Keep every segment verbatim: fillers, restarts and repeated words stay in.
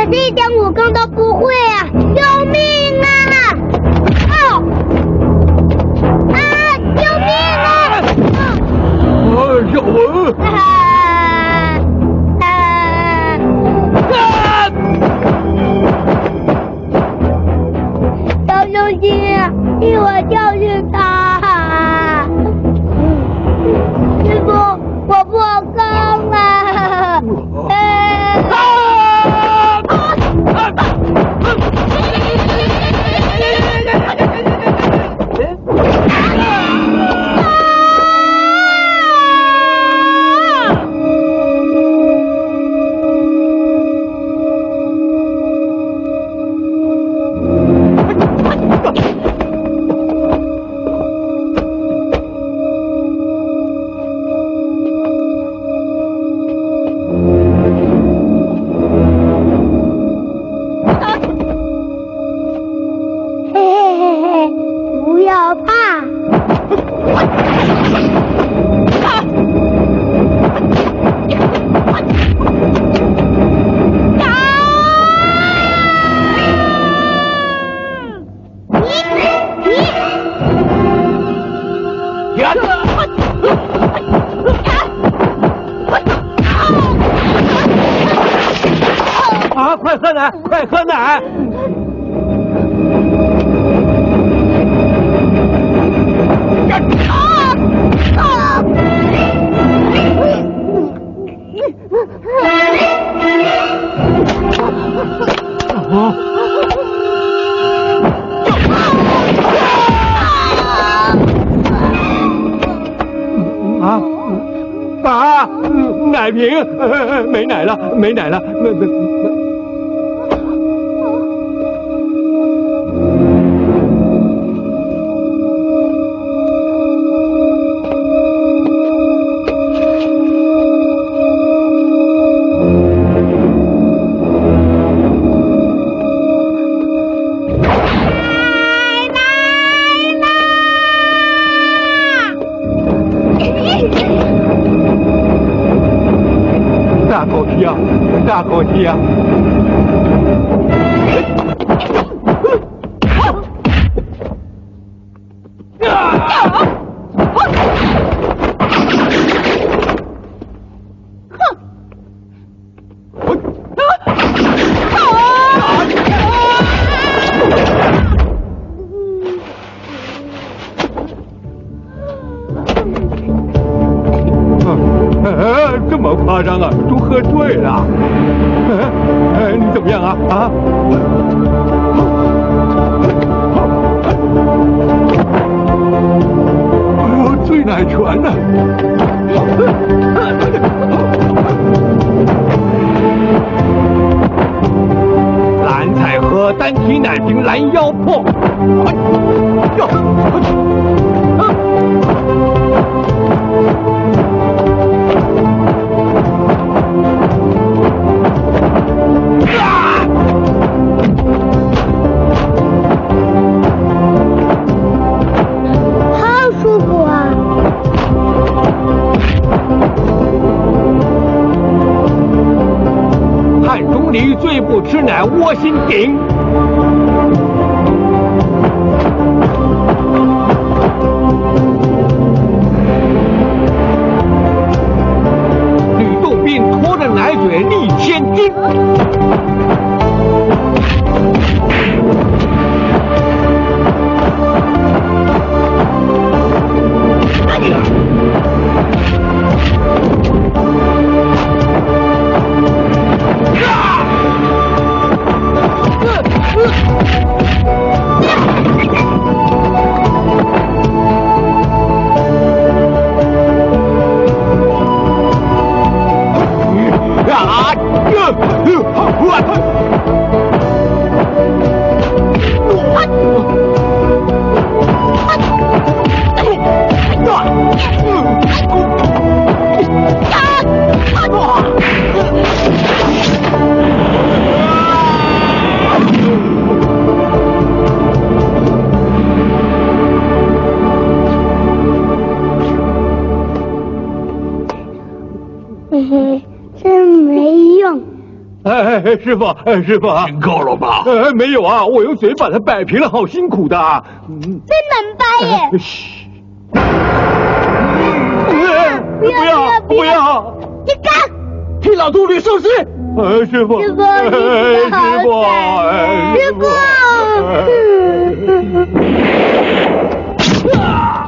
可是一点武功都不会啊！救命啊！哦！啊！救命啊！ 啊，小文！ 啊啊啊！小熊精，替我教训他！师傅，我破功了！ 啊！快喝奶，快喝奶！啊！爸，奶瓶没奶了，没奶了，那那。大口气啊！大口气啊！这么夸张啊？都喝醉了。哎，你怎么样啊？啊？哎呦，醉奶泉呢？蓝采和单体奶瓶拦腰破。哟！你最不吃奶窝心顶，吕洞宾拖着奶嘴立千金。哎呀！嘿嘿，真没用， 哎，师傅，师傅， 听够了吧？ 呃，没有啊，我用嘴把它摆平了，好辛苦的。 真能掰耶！ 嘘！不要不要！ 你敢！ 替老秃驴收尸！呃，师傅， 师傅， 师傅，师傅，啊！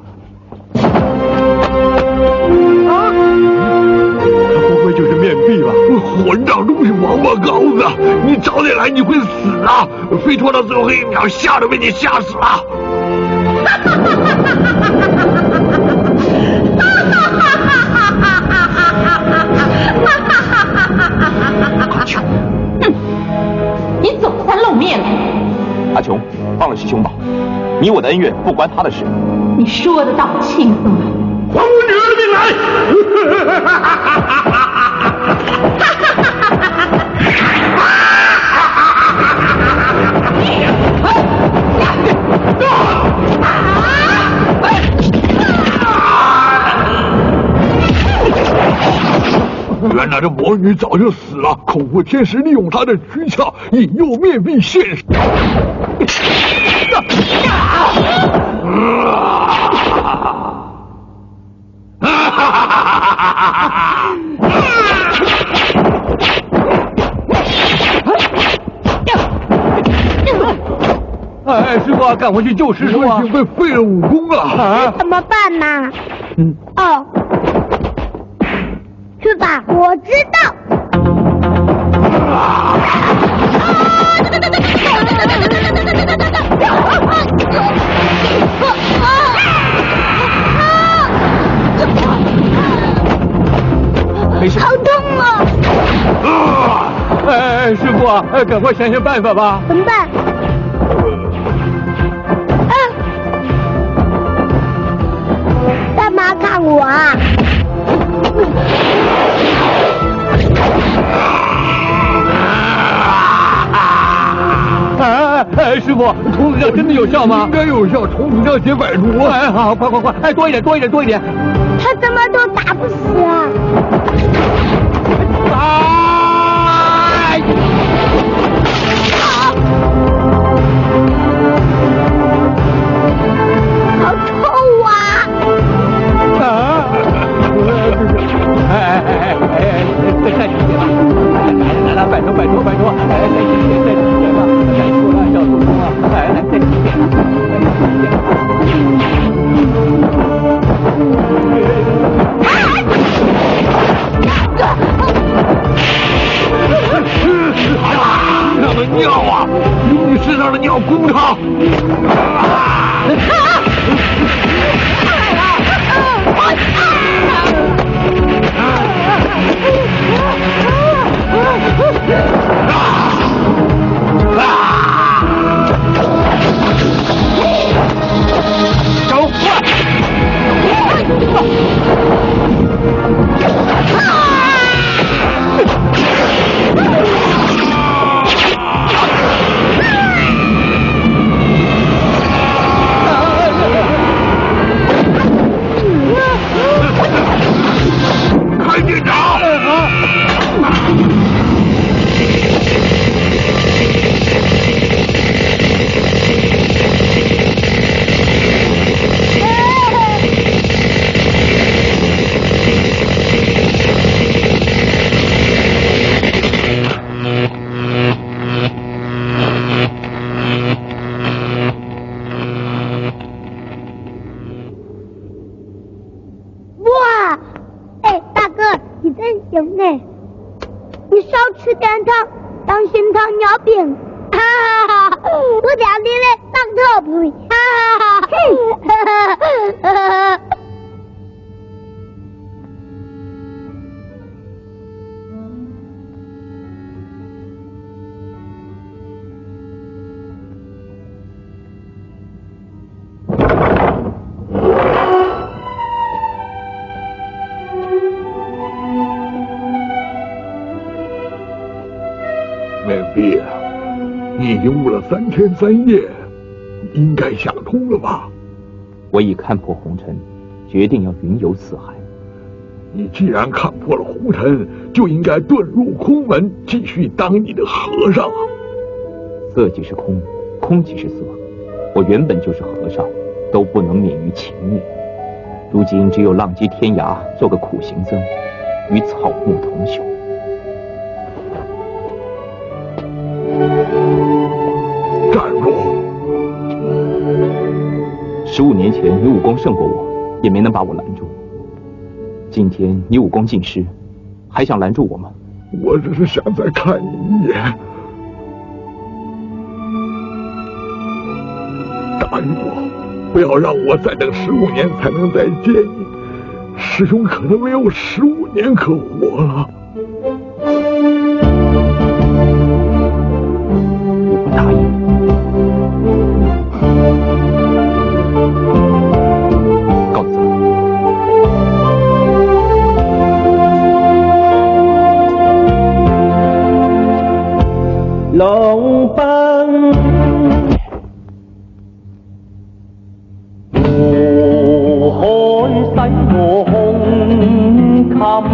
不会就是面壁吧？ 混账东西，王八羔子！你早点来，你会死啊！非拖到最后一秒，吓都被你吓死了！哈哈哈哈阿琼，哼，你总算露面了。 阿琼，放了师兄吧，你我的恩怨不关他的事。 你说的倒轻松啊！ 还我女儿的命来！原来这魔女早就死了，恐怖天使利用她的躯壳引诱面壁现身。 哎，师傅，赶回去救师叔啊！ 我已经被废了武功了啊！ 怎么办呢？ 嗯， 哦，去吧，我知道。 没事。 好痛啊！ 哎，师傅啊，赶快想想办法吧。 怎么办？啊！干嘛看我啊？ 哎哎，师傅，童子药真的有效吗？ 应该有效，童子药解百毒。 哎，好，快快快，哎，多一点，多一点，多一点。 他怎么都打不死啊？ 哎！ 好臭啊！ 啊！哎哎哎哎，再站起点吧！来来来，拜托拜托拜托！哎，再起点，再起点吧！再说了，小祖宗啊！来来，再起点，再起点！ 那么尿啊！用你身上的尿攻他！ 走，快！ 开店长！ 哇！哎，大哥，你真行呢！你少吃点糖，当心糖尿病。哈哈哈！我叫你的当特配。哈哈哈！ 面壁啊，你已经悟了三天三夜，应该想通了吧？ 我已看破红尘，决定要云游四海。 你既然看破了红尘，就应该遁入空门，继续当你的和尚啊！ 色即是空，空即是色。我原本就是和尚，都不能免于情孽。如今只有浪迹天涯，做个苦行僧，与草木同朽。 站住！ 十五年前你武功胜过我，也没能把我拦住。今天你武功尽失，还想拦住我吗？ 我只是想再看你一眼。答应我，不要让我再等十五年才能再见你。师兄可能没有十五年可活了。 我不答应。告辞。 龍奔湖海洗我胸襟，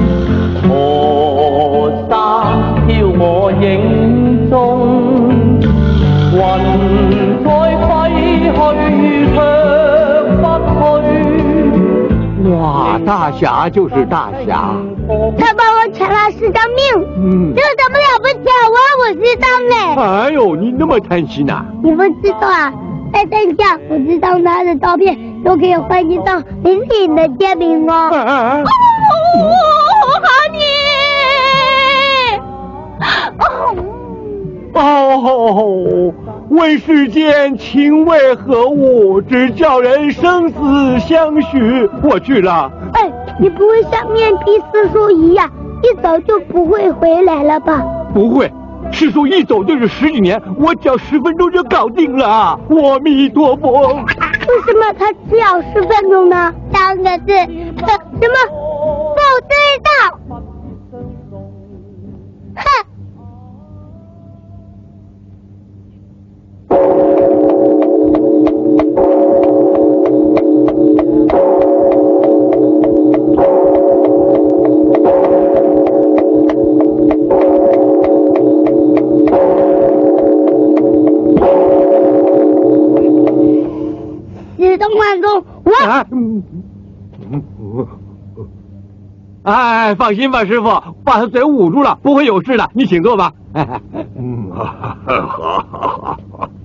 河山飄我影中，雲彩揮去卻不去。 哇，大俠就是大俠。 他帮我抢了十张命， 嗯， 这怎么了不起啊？我有五十张嘞！ 哎呦，你那么贪心呐、啊？ 你不知道啊，在山下五十张他的照片都可以换一张林岭的签名哦。 啊啊啊我好你！ 哦，问世间情为何物，只叫人生死相许。我去了。 哎，你不会像面壁四叔一样，一走就不会回来了吧？ 不会，师叔一走就是十几年，我只要十分钟就搞定了。阿弥陀佛。 为什么他只要十分钟呢？三个字，呃，什么？不知道。哼。始终万中，我。 啊嗯哎，放心吧，师傅，把他嘴捂住了，不会有事的。你请坐吧。 嗯，好，好，好，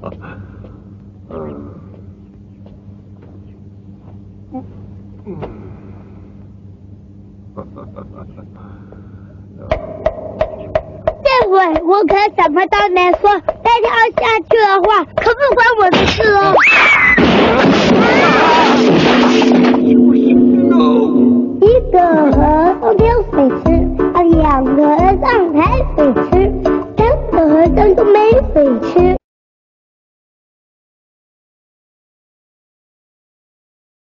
嗯， 这回我可什么都没说，再跳下去的话，可不关我的事哦。一个和尚挑水吃，两个和尚抬水吃，三个和尚都没水吃。